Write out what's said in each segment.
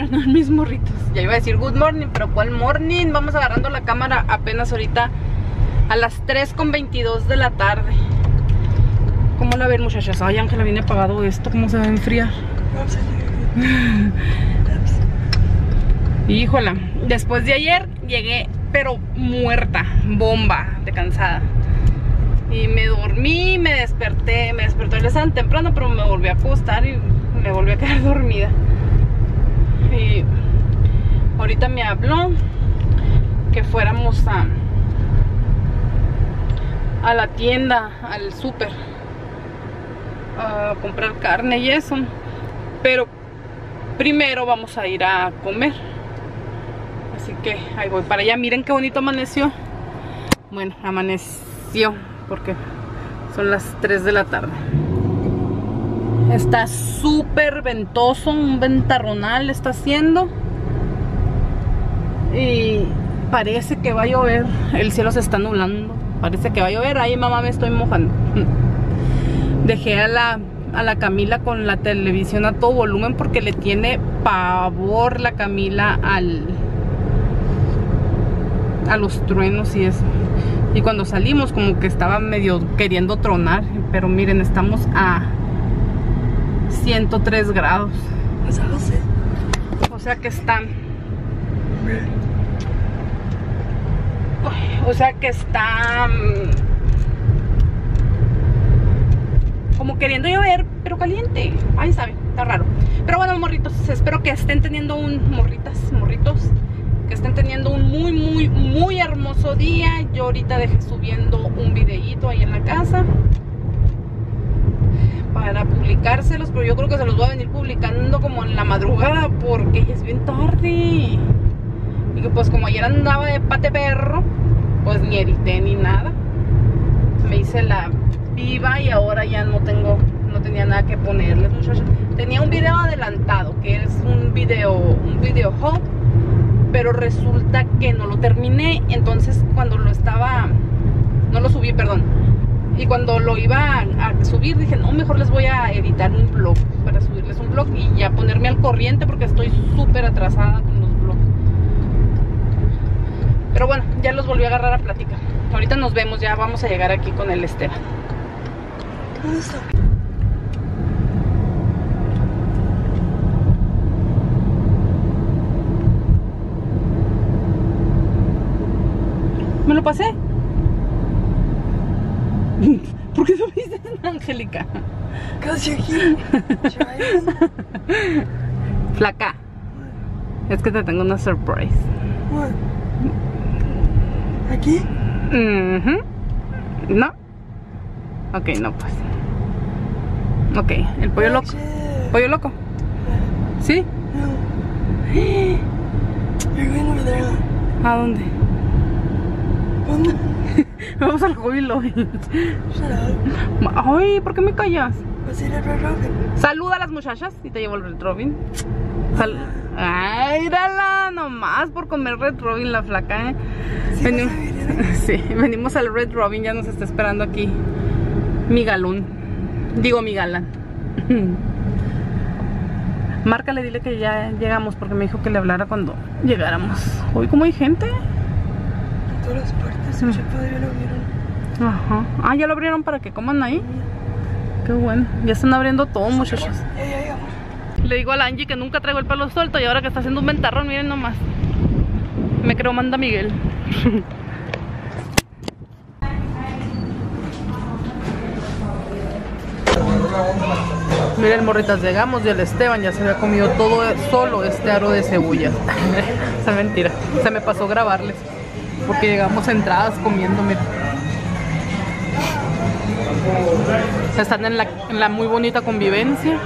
morning, mis morritos. Ya iba a decir good morning, pero ¿cuál morning? Vamos agarrando la cámara apenas ahorita a las 3:22 de la tarde. ¿Cómo la ven, muchachas? Ay, Ángela, viene apagado esto. ¿Cómo se va a enfriar? Híjola, después de ayer llegué pero muerta, bomba de cansada. Y me dormí, me desperté tan temprano, pero me volví a acostar y me volví a quedar dormida. Y ahorita me habló que fuéramos a la tienda, al súper, a comprar carne y eso. Pero primero vamos a ir a comer. Así que ahí voy para allá. Miren qué bonito amaneció. Bueno, amaneció porque son las 3 de la tarde. Está súper ventoso, un ventarronal está haciendo. Y parece que va a llover. El cielo se está nublando. Parece que va a llover. Ay, mamá, me estoy mojando. Dejé a la Camila con la televisión a todo volumen porque le tiene pavor la Camila a los truenos y eso. Y cuando salimos como que estaba medio queriendo tronar. Pero miren, estamos a 103 grados. O sea que están... O sea que está... como queriendo llover, pero caliente. Ay, sabe, está raro. Pero bueno, morritos, espero que estén teniendo morritos, que estén teniendo un muy hermoso día. Yo ahorita dejé subiendo un videíto ahí en la casa para publicárselos, pero yo creo que se los voy a venir publicando como en la madrugada porque ya es bien tarde. Y que pues como ayer andaba de pate perro, pues ni edité ni nada. Me hice la viva y ahora ya no tenía nada que ponerles, muchachos. Tenía un video adelantado que es un video haul, pero resulta que no lo terminé. Entonces cuando no lo subí, perdón. Y cuando lo iba a subir dije, no, mejor les voy a editar un vlog para subirles un vlog y ya ponerme al corriente porque estoy súper atrasada con los vlogs. Pero bueno, ya los volví a agarrar a plática. Ahorita nos vemos, ya vamos a llegar aquí con el Esteban. ¿Dónde está? ¿Me lo pasé? ¿Por qué subiste, Angélica? Casi aquí. Flaca, es que te tengo una surprise. ¿Aquí? ¿No? Ok, no pues. Ok, el pollo loco. ¿Pollo loco? ¿Sí? No. You're going over there. ¿A dónde? ¿Dónde? Vamos al jubilo. Shut up. Ay, ¿por qué me callas? Vas a ir a Red Robin. Saluda a las muchachas y te llevo al Red Robin. Ay, mírala, nomás por comer Red Robin la flaca, ¿eh? Sí, venimos al Red Robin, ya nos está esperando aquí mi galón. Digo, mi galán. Márcale, dile que ya llegamos porque me dijo que le hablara cuando llegáramos. Uy, ¿cómo hay gente? En todas partes, ya lo abrieron. Ajá. Ah, ya lo abrieron para que coman ahí. Qué bueno, ya están abriendo todo, muchachos. Le digo a la Angie que nunca traigo el pelo suelto y ahora que está haciendo un ventarrón, miren nomás. Me creo manda Miguel. Miren, morritas, llegamos y el Esteban ya se había comido todo solo este aro de cebolla. Esa es mentira, se me pasó grabarles porque llegamos entradas comiendo, miren. Están en la muy bonita convivencia.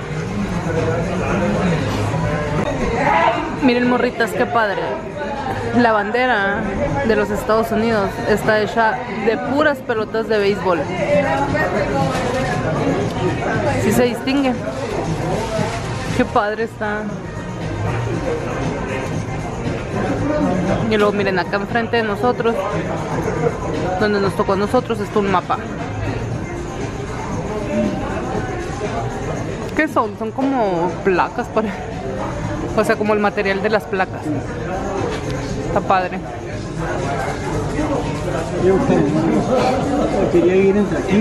Miren, morritas, qué padre. La bandera de los Estados Unidos está hecha de puras pelotas de béisbol. Sí se distingue. Qué padre está. Y luego miren, acá enfrente de nosotros, donde nos tocó a nosotros, está un mapa. ¿Qué son? Son como placas para... O sea, como el material de las placas. Está padre. Yo quería ir entre aquí.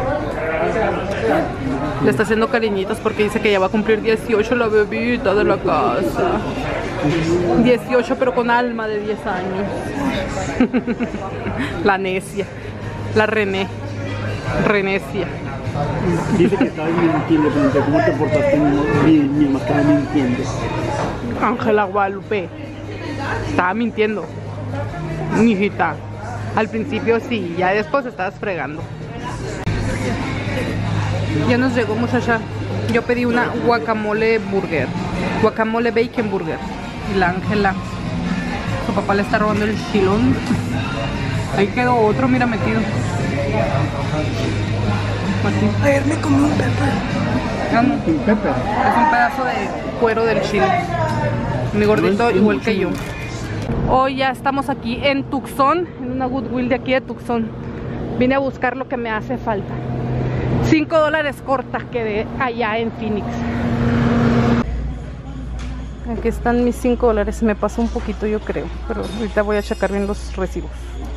Le está haciendo cariñitos porque dice que ya va a cumplir 18 la bebita de la casa. 18 pero con alma de 10 años. La necia. La Renecia. Dice que estabas mintiendo, pero ¿cómo te portaste? Mi mamá estaba mintiendo. Ángela Guadalupe. Estaba mintiendo. Mijita. Al principio sí, ya después estabas fregando. Ya nos llegó, muchacha. Yo pedí una guacamole burger. Guacamole bacon burger. Y la Ángela, su papá le está robando el chilón. Ahí quedó otro, mira, metido. Así. Ayer me comí un pepper. Ah, no. ¿Un pepper? Es un pedazo de cuero del chile. Mi gordito igual que yo. Hoy ya estamos aquí en Tucson, en una Goodwill de aquí de Tucson. Vine a buscar lo que me hace falta. $5 cortas quedé allá en Phoenix. Aquí están mis $5. Me pasó un poquito, yo creo, pero ahorita voy a checar bien los recibos.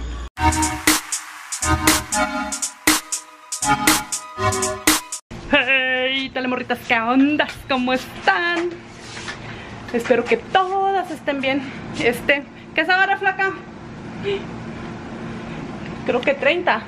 Hey, telemorritas, ¿qué onda? ¿Cómo están? Espero que todas estén bien. ¿Qué se agarra, flaca? Creo que 30.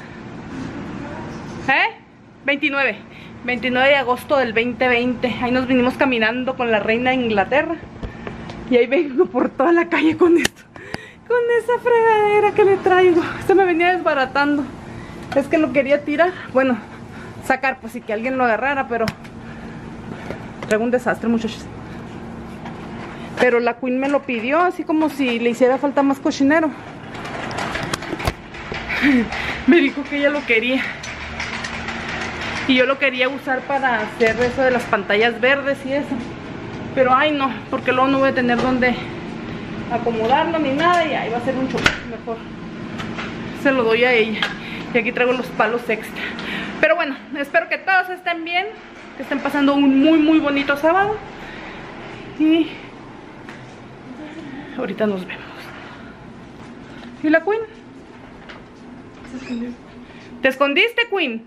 29 de agosto del 2020. Ahí nos vinimos caminando con la reina de Inglaterra. Y ahí vengo por toda la calle con esto, con esa fregadera que le traigo. Se me venía desbaratando. Es que lo quería tirar, bueno, sacar, pues sí, que alguien lo agarrara, pero traigo un desastre, muchachos. Pero la Queen me lo pidió, así como si le hiciera falta más cochinero. Me dijo que ella lo quería. Y yo lo quería usar para hacer eso de las pantallas verdes y eso. Pero ay no, porque luego no voy a tener donde acomodarlo ni nada. Y ahí va a ser un choque. Mejor se lo doy a ella. Y aquí traigo los palos extra. Pero bueno, espero que todos estén bien, que estén pasando un muy bonito sábado. Y ahorita nos vemos. ¿Y la Queen? Se escondió. ¿Te escondiste, Queen?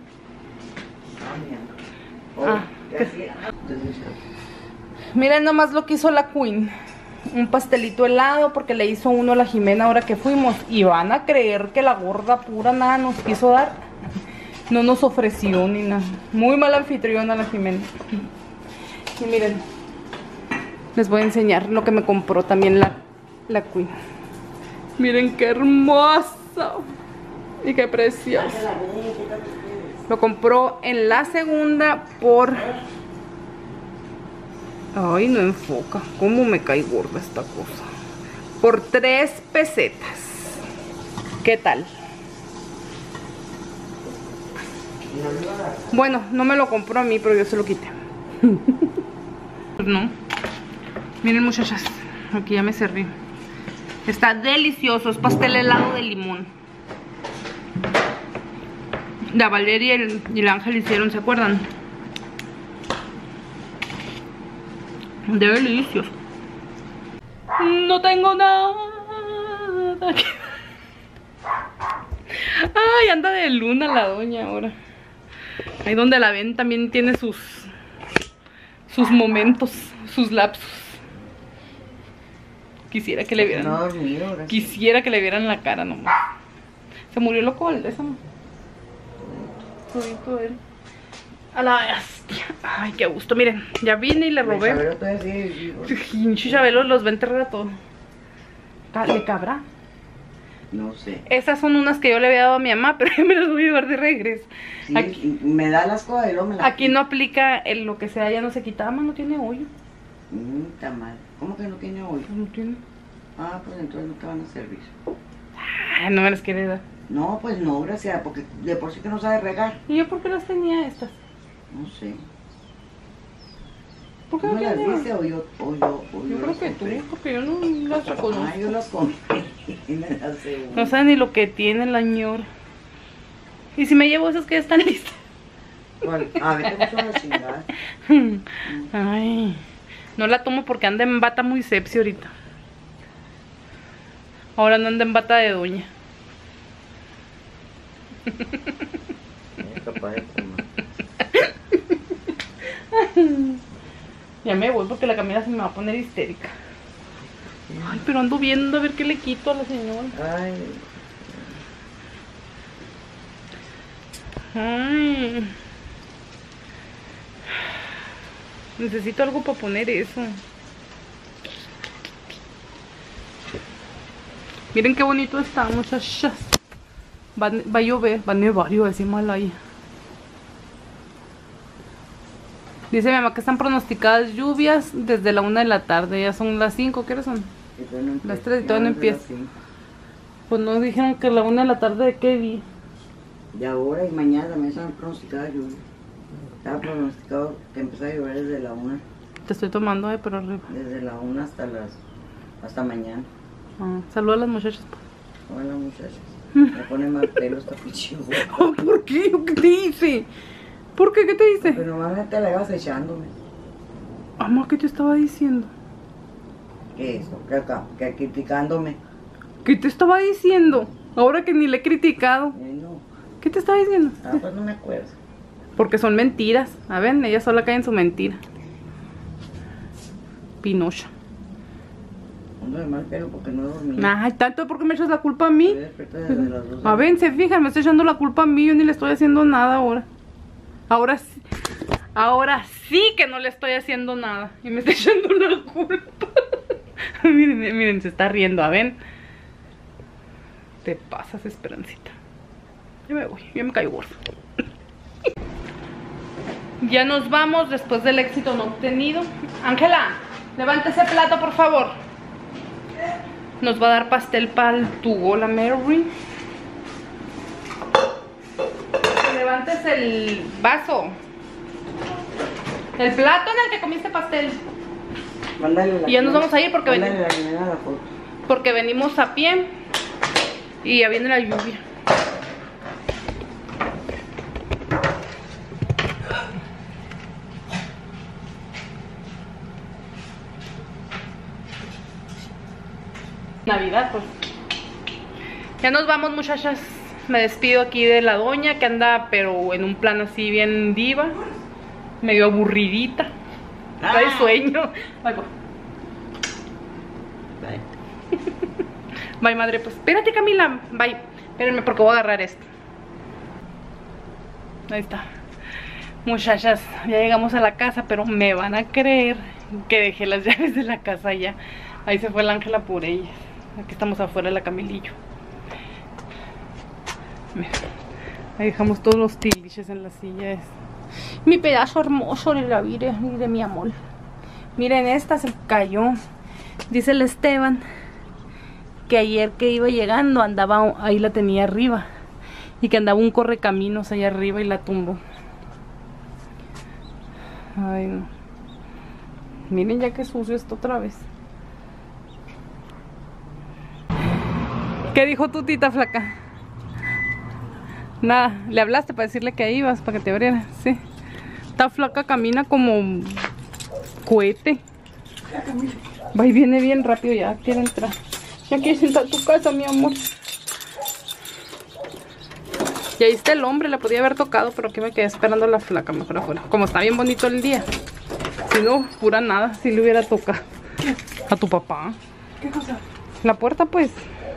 Miren nomás lo que hizo la Queen. Un pastelito helado porque le hizo uno a la Jimena ahora que fuimos. Y van a creer que la gorda pura nada nos quiso dar. No nos ofreció ni nada. Muy mala anfitriona la Jimena. Y miren, les voy a enseñar lo que me compró también la Queen. Miren qué hermoso y qué precioso. Lo compró en la segunda por... Ay, no enfoca. ¿Cómo me cae gorda esta cosa? Por 3 pesetas. ¿Qué tal? Bueno, no me lo compró a mí, pero yo se lo quité. Pues no. Miren, muchachas, aquí ya me serví. Está delicioso. Es pastel helado de limón. La Valeria y el Ángel hicieron, ¿se acuerdan? Delicioso. No tengo nada. Ay, anda de luna la doña ahora. Ahí donde la ven también tiene sus momentos, sus lapsos. Quisiera que le vieran. No, quisiera que le vieran la cara nomás. Se murió loco el de esa. A la bestia. Ay, qué gusto. Miren, ya vine y le robé. Chabelo los va a enterrar a todo. ¿Le cabrá? No sé. Esas son unas que yo le había dado a mi mamá, pero yo me las voy a llevar de regreso. Sí, aquí, me da las cosas y luego me las aquí no aplica el lo que sea, ya no se quita. No tiene hoyo. Está mal. ¿Cómo que no tiene hoyo? No tiene. Ah, pues entonces no te van a servir. Ay, no me las quiere dar. No, pues no, gracias, porque de por sí que no sabe regar. ¿Y yo por qué las tenía estas? No sé. ¿Por qué ¿Tú no me las tenía? diste o yo Yo creo que tú, porque yo no las reconozco. Ah, yo las comí y me las sé. No sabe ni lo que tiene la ñora. ¿Y si me llevo esas que ya están listas? Bueno, a ver, te puso la chingada. Ay, No la tomo porque anda en bata muy sepsi ahorita. Ahora no anda en bata de doña. Capaz de tomar. Ya me voy porque la Camila se me va a poner histérica. Ay, pero ando viendo a ver qué le quito a la señora. Ay. Necesito algo para poner eso. Miren qué bonito está, muchachas. Va a llover, va a nevar, iba a decir mal ahí. Dice mi mamá que están pronosticadas lluvias desde la 1 de la tarde. Ya son las 5, ¿qué hora son? Las 3 y todavía no empieza. Pues no dijeron que la 1 de la tarde de qué día. Y ahora y mañana también están pronosticadas lluvias. Estaba pronosticado que empezara a llover desde la 1. Te estoy tomando, pero arriba. Desde la 1 hasta mañana. Saluda a las muchachas. Hola muchachas. Me pone mal pelo esta pichigo. ¿Por qué? ¿Qué te dice? ¿Por qué? ¿Qué te dice? Pero normalmente la ibas echándome. Mamá, ¿qué te estaba diciendo? ¿Qué es eso? ¿Qué acá? ¿Qué criticándome? ¿Qué te estaba diciendo? Ahora que ni le he criticado. No. ¿Qué te estaba diciendo? Pues no me acuerdo. Porque son mentiras. A ver, ella sola cae en su mentira. Pinocha. Ando de mal pelo porque no dormí. Ay, tanto, ¿por qué me echas la culpa a mí? Estoy despierta desde las 2. A ver, se fijan, me estoy echando la culpa a mí. Yo ni le estoy haciendo nada ahora. Ahora sí que no le estoy haciendo nada. Y me está echando la culpa. miren, se está riendo, a ver. Te pasas, Esperancita. Ya me voy, ya me caigo gordo. Ya nos vamos después del éxito no obtenido. Ángela, levanta ese plato, por favor. Nos va a dar pastel para el tubo, la Mary. Levantes el vaso. El plato en el que comiste pastel. Mándale y ya nos vamos a ir porque porque venimos a pie. Y ya viene la lluvia. Navidad, pues. Ya nos vamos, muchachas. Me despido aquí de la doña que anda, pero en un plan así bien diva. Medio aburridita. Trae sueño. Bye, bye. Bye, madre. Pues espérate, Camila. Bye. Espérenme porque voy a agarrar esto. Ahí está. Muchachas, ya llegamos a la casa, pero me van a creer que dejé las llaves de la casa allá. Ahí se fue el Ángela por ellas. Aquí estamos afuera de la Camilillo. Mira, ahí dejamos todos los tiliches en las sillas. Mi pedazo hermoso de la vida y de mi amor. Miren, esta se cayó. Dice el Esteban que ayer que iba llegando andaba, ahí la tenía arriba. Y que andaba un correcaminos allá arriba y la tumbó. Ay, no. Miren ya que sucio esto otra vez. ¿Qué dijo tu tita flaca? Nada, le hablaste para decirle que ahí ibas, para que te abriera. Sí. Esta flaca camina como cohete. Va y viene bien rápido, ya quiere entrar. Ya quieres entrar a tu casa, mi amor. Y ahí está el hombre, le podía haber tocado, pero aquí me quedé esperando a la flaca mejor afuera. Como está bien bonito el día. Si no, pura nada, si le hubiera tocado. A tu papá. ¿Qué cosa? La puerta, pues.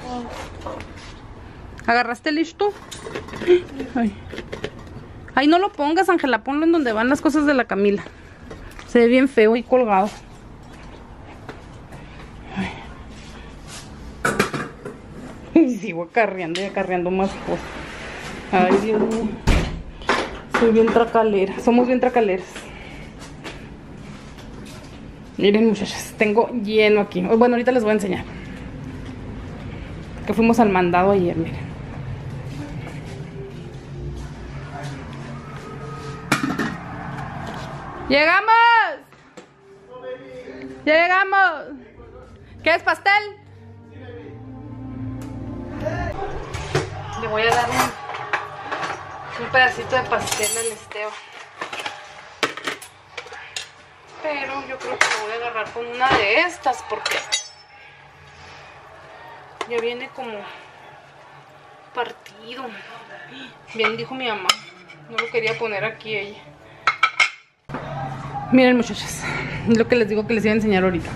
¿Agarraste listo? Ay. Ay, no lo pongas, Ángela, ponlo en donde van las cosas de la Camila. Se ve bien feo y colgado. Y sigo acarreando y acarreando más cosas. Ay, Dios mío. Soy bien tracalera, somos bien tracaleras. Miren, muchachas, tengo lleno aquí. Bueno, ahorita les voy a enseñar. Que fuimos al mandado ayer, miren. ¡Llegamos! ¡Llegamos! ¿Qué es pastel? Le voy a dar un pedacito de pastel al Esteo. Pero yo creo que lo voy a agarrar con una de estas porque ya viene como partido. Bien dijo mi mamá, no lo quería poner aquí ella. Miren, muchachas, lo que les digo que les iba a enseñar ahorita.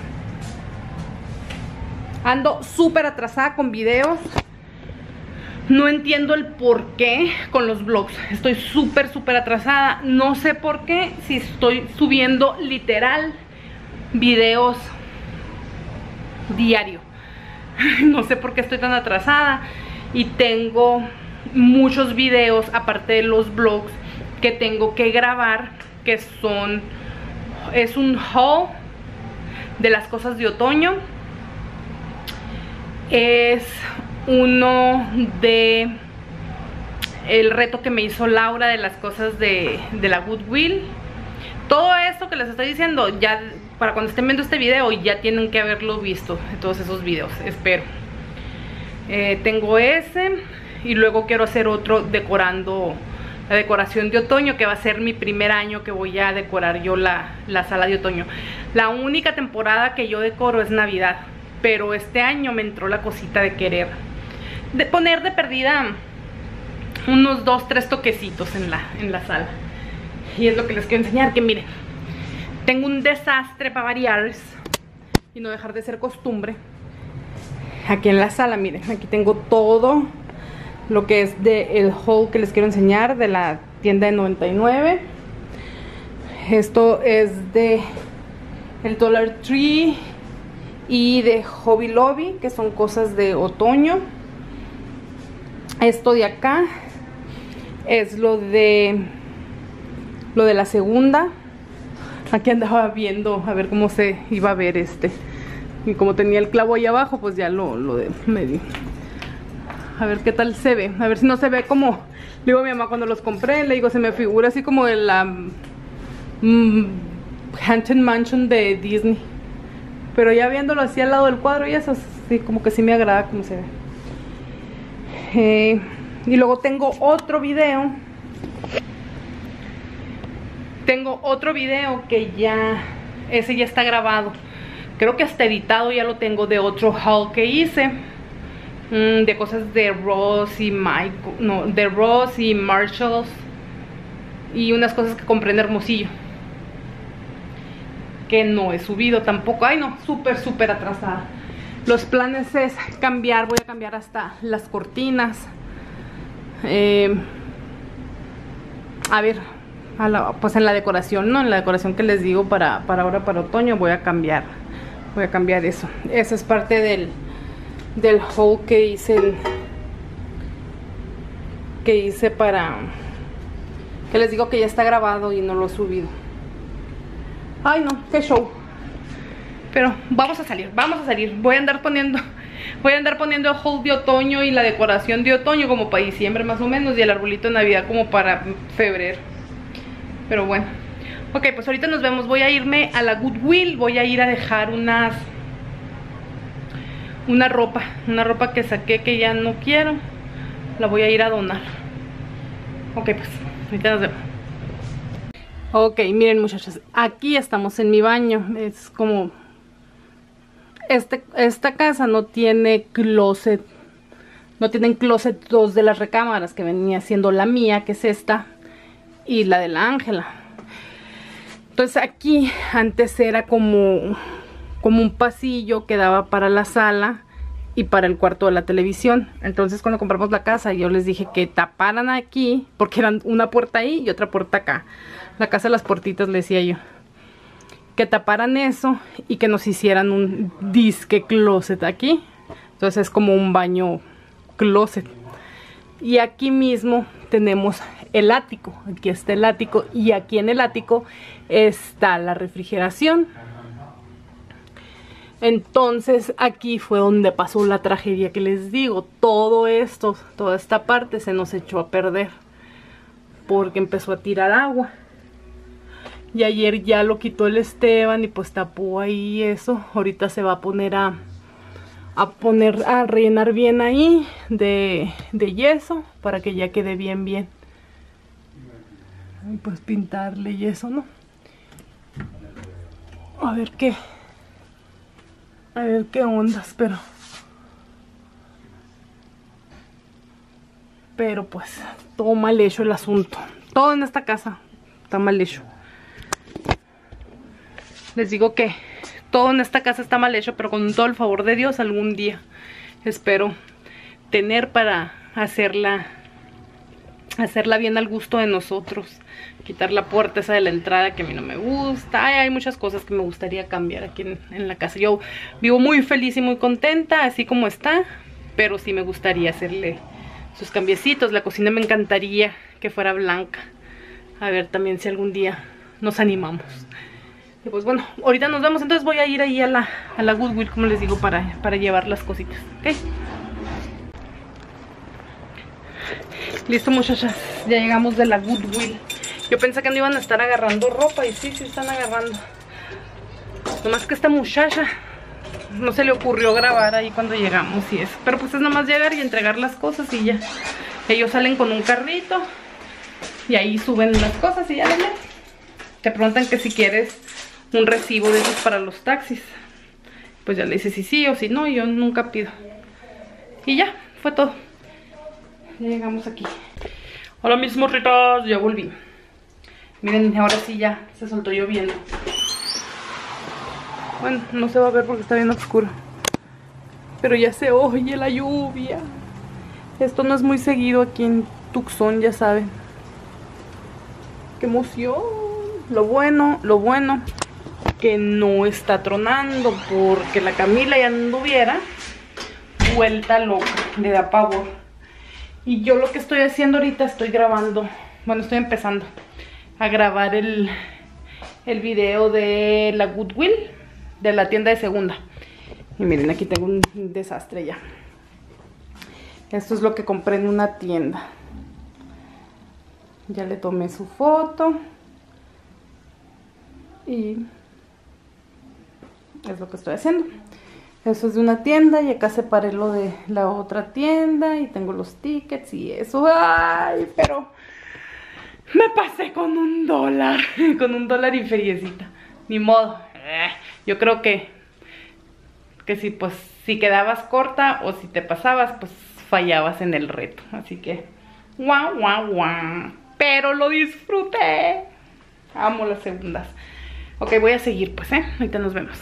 Ando súper atrasada con videos. No entiendo el por qué con los vlogs. Estoy súper atrasada. No sé por qué, si estoy subiendo literal videos diario. No sé por qué estoy tan atrasada. Y tengo muchos videos, aparte de los vlogs, que tengo que grabar, que son... Es un haul de las cosas de otoño. Es uno de el reto que me hizo Laura de las cosas de la Goodwill. Todo esto que les estoy diciendo, ya para cuando estén viendo este video, ya tienen que haberlo visto, todos esos videos, espero. Tengo ese y luego quiero hacer otro decorando la decoración de otoño, que va a ser mi primer año que voy a decorar yo la sala de otoño. La única temporada que yo decoro es Navidad, pero este año me entró la cosita de querer poner de perdida unos 2-3 toquecitos en la sala. Y es lo que les quiero enseñar, que miren, tengo un desastre para variar y no dejar de ser costumbre. Aquí en la sala, miren, aquí tengo todo lo que es del haul que les quiero enseñar de la tienda de 99. Esto es de el Dollar Tree y de Hobby Lobby, que son cosas de otoño. Esto de acá es lo de la segunda. Aquí andaba viendo a ver cómo se iba a ver y como tenía el clavo ahí abajo, pues ya lo de medio. A ver qué tal se ve, a ver si no se ve como, le digo a mi mamá cuando los compré, le digo, se me figura así como de la Haunted Mansion de Disney. Pero ya viéndolo así al lado del cuadro y eso, sí, como que sí me agrada como se ve. Y luego tengo otro video. Que ya, ese ya está grabado. Creo que hasta editado ya lo tengo, de otro haul que hice. De cosas de Ross y de Ross y Marshalls. Y unas cosas que compré en Hermosillo, que no he subido tampoco. Ay no, súper atrasada. Los planes es cambiar, voy a cambiar hasta las cortinas. A ver, pues en la decoración, ¿no? En la decoración que les digo para ahora, para otoño, voy a cambiar eso. Esa es parte del haul que hice para... Que les digo que ya está grabado y no lo he subido. Ay no, qué show. Pero vamos a salir. Voy a andar poniendo el haul de otoño y la decoración de otoño como para diciembre más o menos, y el arbolito de Navidad como para febrero. Pero bueno. Ok, pues ahorita nos vemos. Voy a irme a la Goodwill. Voy a ir a dejar una ropa que saqué que ya no quiero. La voy a ir a donar. Ok, pues ahorita nos vemos. Ok, miren muchachos, aquí estamos en mi baño. Es como... Esta casa no tiene closet. No tienen closet dos de las recámaras, que venía siendo la mía, que es esta, y la de la Ángela. Entonces aquí antes era como un pasillo que daba para la sala y para el cuarto de la televisión. Entonces cuando compramos la casa, yo les dije que taparan aquí, porque eran una puerta ahí y otra puerta acá. La casa de las puertitas, le decía yo. Que taparan eso y que nos hicieran un disque closet aquí. Entonces es como un baño closet. Y aquí mismo tenemos el ático. Aquí está el ático y aquí en el ático está la refrigeración. Entonces aquí fue donde pasó la tragedia que les digo. Todo esto, toda esta parte se nos echó a perder porque empezó a tirar agua. Y ayer ya lo quitó el Esteban y pues tapó ahí eso. Ahorita se va a poner a rellenar bien ahí de yeso para que ya quede bien. Y pues pintarle yeso, ¿no? A ver qué ondas, pero pues todo mal hecho el asunto. Todo en esta casa está mal hecho. Les digo que todo en esta casa está mal hecho, pero con todo el favor de Dios algún día espero tener para hacerla bien al gusto de nosotros. Quitar la puerta esa de la entrada que a mí no me gusta. Hay muchas cosas que me gustaría cambiar aquí en la casa. Yo vivo muy feliz y muy contenta así como está, pero sí me gustaría hacerle sus cambiecitos. La cocina me encantaría que fuera blanca. A ver también si algún día nos animamos. Y pues bueno, ahorita nos vemos. Entonces voy a ir ahí a la Goodwill, como les digo, para llevar las cositas, ¿ok? Listo, muchachas, ya llegamos de la Goodwill. Yo pensé que no iban a estar agarrando ropa, y sí están agarrando. Nomás que esta muchacha no se le ocurrió grabar ahí cuando llegamos y eso. Pero pues es nomás llegar y entregar las cosas y ya. Ellos salen con un carrito y ahí suben las cosas y ya ven. Te preguntan que si quieres un recibo de esos para los taxis. Pues ya le dices si sí o si no, yo nunca pido. Y ya, fue todo. Ya llegamos aquí. Hola mis morritas, ya volví. Miren, ahora sí ya se soltó lloviendo. Bueno, no se va a ver porque está bien oscuro, pero ya se oye la lluvia. Esto no es muy seguido aquí en Tucson, ya saben. ¡Qué emoción! Lo bueno que no está tronando, porque la Camila ya anduviera vuelta loca, le da pavor. Y yo lo que estoy haciendo ahorita, estoy grabando, bueno, estoy empezando a grabar el video de la Goodwill, de la tienda de segunda. Y miren, aquí tengo un desastre ya. Esto es lo que compré en una tienda. Ya le tomé su foto. Y es lo que estoy haciendo. Eso es de una tienda y acá separé lo de la otra tienda y tengo los tickets y eso. ¡Ay! Pero me pasé con $1, con $1 y feriecita. Ni modo. Yo creo que si pues si quedabas corta o si te pasabas, pues fallabas en el reto. Así que guau, guau, guau. Pero lo disfruté. Amo las segundas. Ok, voy a seguir pues, ahorita nos vemos.